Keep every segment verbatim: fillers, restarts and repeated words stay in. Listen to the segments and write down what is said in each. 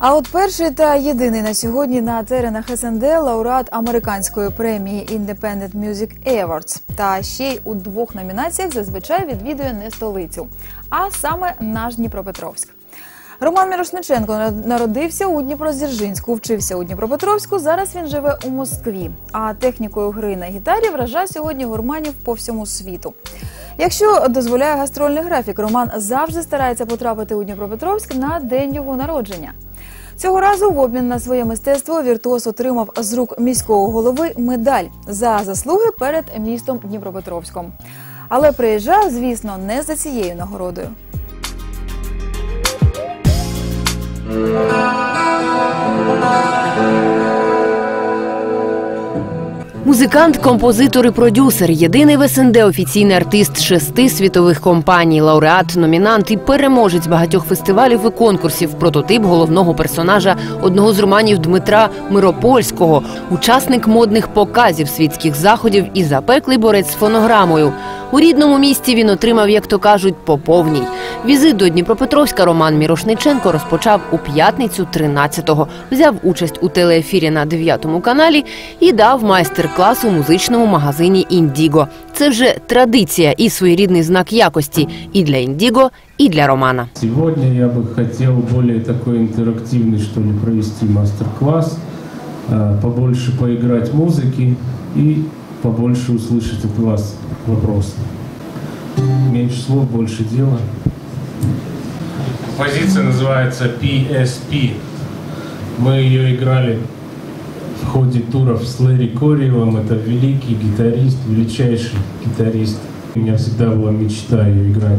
А от перший та єдиний на сьогодні на теренах ес ен де лауреат американської премії Independent Music Awards. Та ще й у двох номінаціях зазвичай відвідує не столицю, а саме наш Дніпропетровськ. Роман Мірошниченко народився у Дніпродзержинську, вчився у Дніпропетровську, зараз він живе у Москві. А технікою гри на гітарі вражає сьогодні гурманів по всьому світу. Якщо дозволяє гастрольний графік, Роман завжди старається потрапити у Дніпропетровськ на день його народження. Цього разу в обмін на своє мистецтво віртуоз отримав з рук міського голови медаль за заслуги перед містом Дніпропетровськом. Але приїжджав, звісно, не за цією нагородою. Музикант, композитор і продюсер, єдиний в ес ен де офіційний артист шести світових компаній, лауреат, номінант і переможець багатьох фестивалів і конкурсів, прототип головного персонажа одного з романів Дмитра Миропольського, учасник модних показів, світських заходів і запеклий борець з фонограмою. У рідному місті він отримав, як то кажуть, по повній. Візит до Дніпропетровська Роман Мірошниченко розпочав у п'ятницю тринадцятого. Взяв участь у телеефірі на дев'ятому каналі і дав майстер-клас у музичному магазині «Індіго». Це вже традиція і своєрідний знак якості і для «Індіго», і для Романа. Сьогодні я би хотів більш такий інтерактивний, що ли, провести майстер-клас, побольше поіграти музики і побольше услышать от вас вопросы. Меньше слов, больше дела. Композиция называется пи эс пи. Мы ее играли в ходе туров с Лэри Корьевым. Это великий гитарист, величайший гитарист. У меня всегда была мечта ее играть.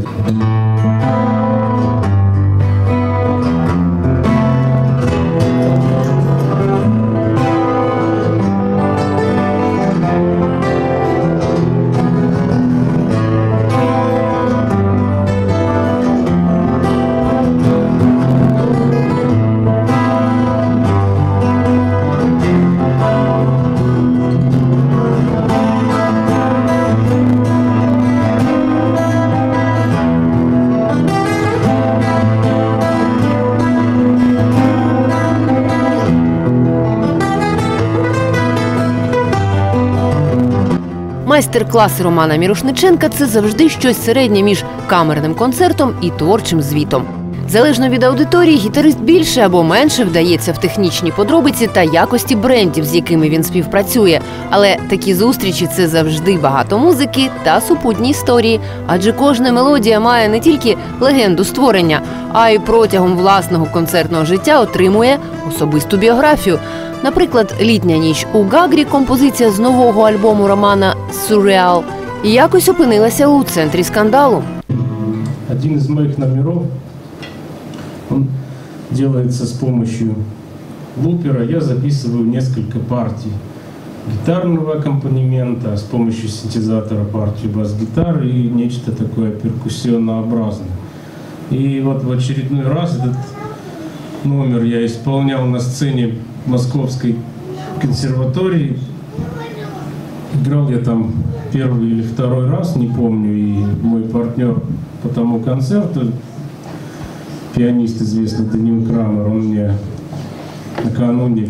Майстер-класи Романа Мірошниченка – це завжди щось середнє між камерним концертом і творчим звітом. Залежно від аудиторії, гітарист більше або менше вдається в технічні подробиці та якості брендів, з якими він співпрацює. Але такі зустрічі – це завжди багато музики та супутні історії. Адже кожна мелодія має не тільки легенду створення, а й протягом власного концертного життя отримує особисту біографію. Наприклад, «Літня ніч у Гагрі» – композиція з нового альбому Романа «Surreal» – якось опинилася у центрі скандалу. Один из моих номеров, он делается с помощью лупера. Я записываю несколько партий гитарного аккомпанемента, с помощью синтезатора партию бас-гитары и нечто такое перкуссионнообразное. И вот в очередной раз этот номер я исполнял на сцене Московской консерватории. Играл я там первый или второй раз, не помню, и мой партнер по тому концерту, пианист известный Даниил Крамер, он мне накануне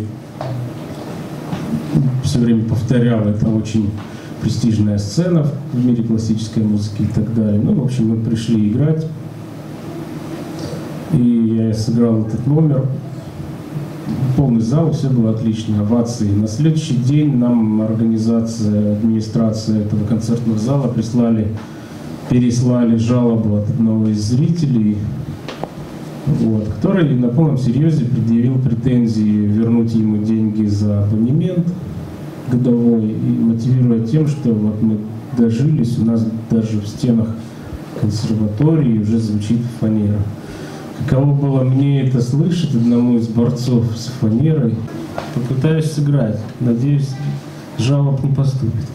все время повторял, это очень престижная сцена в мире классической музыки и так далее. Ну, в общем, мы пришли играть, и я сыграл этот номер. Полный зал, все было отлично, овации. На следующий день нам организация, администрация этого концертного зала прислали, переслали жалобу от одного из зрителей, вот, который на полном серьезе предъявил претензии вернуть ему деньги за абонемент годовой, и мотивируя тем, что вот мы дожились, у нас даже в стенах консерватории уже звучит фанера. Каково было мне это слышать, одному из борцов с фанерой, попытаюсь сыграть. Надеюсь, жалоб не поступит.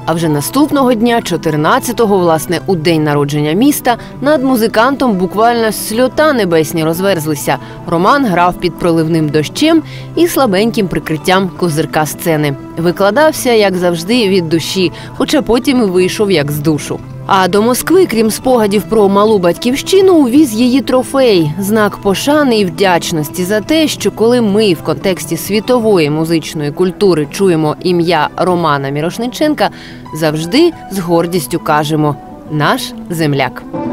А вже наступного дня, чотирнадцятого, власне, у день народження міста, над музикантом буквально сльота небесні розверзлися. Роман грав під проливним дощем і слабеньким прикриттям козирка сцени. Викладався, як завжди, від душі, хоча потім і вийшов як з душу. А до Москви, крім спогадів про малу батьківщину, увіз її трофей – знак пошани і вдячності за те, що коли ми в контексті світової музичної культури чуємо ім'я Романа Мірошниченка, завжди з гордістю кажемо «наш земляк».